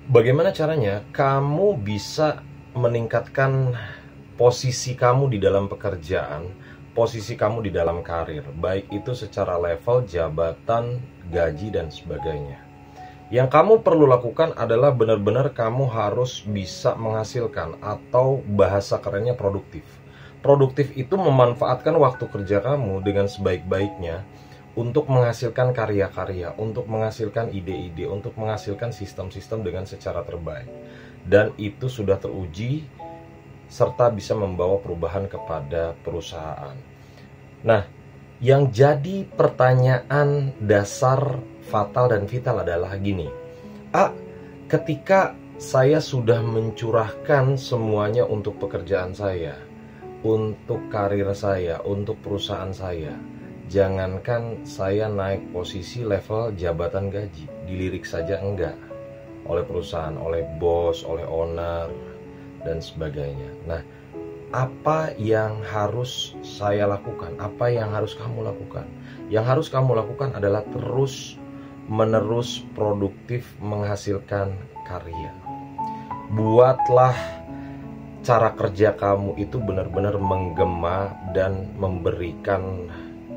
Bagaimana caranya kamu bisa meningkatkan posisi kamu di dalam pekerjaan, posisi kamu di dalam karir, baik itu secara level, jabatan, gaji, dan sebagainya. Yang kamu perlu lakukan adalah benar-benar kamu harus bisa menghasilkan, atau bahasa kerennya produktif. Produktif itu memanfaatkan waktu kerja kamu dengan sebaik-baiknya untuk menghasilkan karya-karya, untuk menghasilkan ide-ide, untuk menghasilkan sistem-sistem dengan secara terbaik. Dan itu sudah teruji serta bisa membawa perubahan kepada perusahaan. Nah, yang jadi pertanyaan dasar fatal dan vital adalah gini. Ketika saya sudah mencurahkan semuanya untuk pekerjaan saya, untuk karir saya, untuk perusahaan saya, jangankan saya naik posisi level jabatan gaji, dilirik saja enggak oleh perusahaan, oleh bos, oleh owner, dan sebagainya. Nah, apa yang harus saya lakukan? Apa yang harus kamu lakukan? Yang harus kamu lakukan adalah terus menerus produktif menghasilkan karya. Buatlah cara kerja kamu itu benar-benar menggema dan memberikan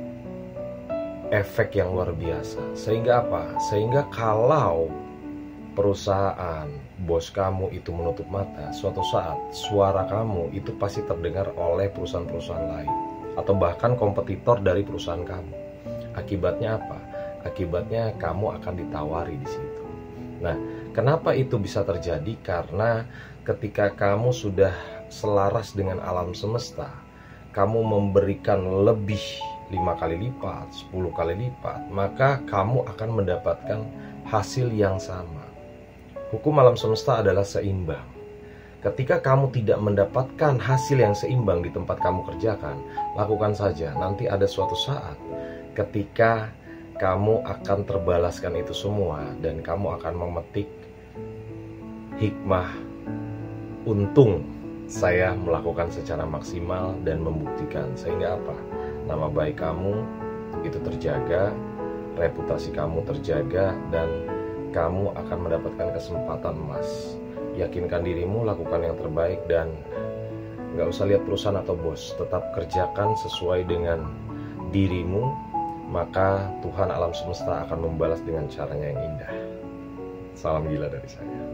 efek yang luar biasa. Sehingga apa? Sehingga kalau perusahaan, bos kamu itu menutup mata, suatu saat suara kamu itu pasti terdengar oleh perusahaan-perusahaan lain, atau bahkan kompetitor dari perusahaan kamu. Akibatnya apa? Akibatnya kamu akan ditawari di situ. Nah, kenapa itu bisa terjadi? Karena ketika kamu sudah selaras dengan alam semesta, kamu memberikan lebih 5 kali lipat, 10 kali lipat, maka kamu akan mendapatkan hasil yang sama. Hukum alam semesta adalah seimbang. Ketika kamu tidak mendapatkan hasil yang seimbang di tempat kamu kerjakan, lakukan saja. Nanti ada suatu saat ketika kamu akan terbalaskan itu semua, dan kamu akan memetik hikmah. Untung saya melakukan secara maksimal dan membuktikan. Sehingga apa? Nama baik kamu itu terjaga, reputasi kamu terjaga, dan kamu akan mendapatkan kesempatan emas. Yakinkan dirimu, lakukan yang terbaik, dan gak usah lihat perusahaan atau bos. Tetap kerjakan sesuai dengan dirimu, maka Tuhan alam semesta akan membalas dengan caranya yang indah. Salam gila dari saya.